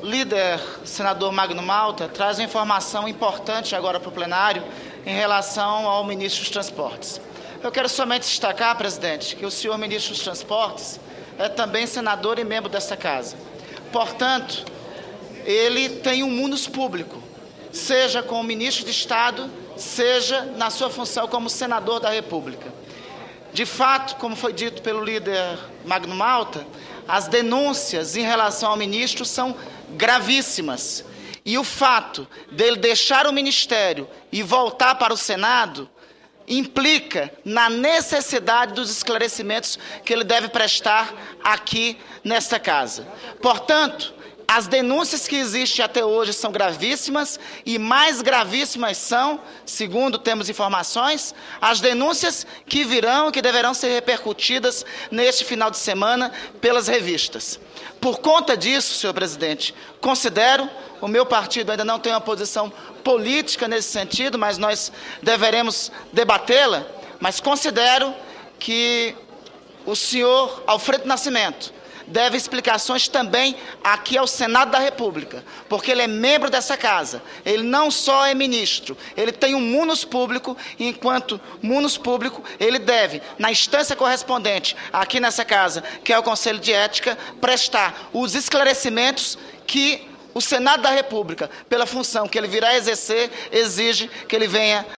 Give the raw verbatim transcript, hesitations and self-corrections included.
líder, senador Magno Malta, traz uma informação importante agora para o plenário em relação ao ministro dos Transportes. Eu quero somente destacar, presidente, que o senhor ministro dos Transportes é também senador e membro desta casa. Portanto, ele tem um munus público, seja como ministro de Estado, seja na sua função como senador da República. De fato, como foi dito pelo líder Magno Malta, as denúncias em relação ao ministro são gravíssimas. E o fato dele deixar o ministério e voltar para o Senado implica na necessidade dos esclarecimentos que ele deve prestar aqui nesta casa. Portanto, as denúncias que existem até hoje são gravíssimas e mais gravíssimas são, segundo temos informações, as denúncias que virão e que deverão ser repercutidas neste final de semana pelas revistas. Por conta disso, senhor presidente, considero, o meu partido ainda não tem uma posição política nesse sentido, mas nós deveremos debatê-la, mas considero que o senhor Alfredo Nascimento deve explicações também aqui ao Senado da República, porque ele é membro dessa casa, ele não só é ministro, ele tem um munus público, e enquanto munus público, ele deve, na instância correspondente aqui nessa casa, que é o Conselho de Ética, prestar os esclarecimentos que o Senado da República, pela função que ele virá exercer, exige que ele venha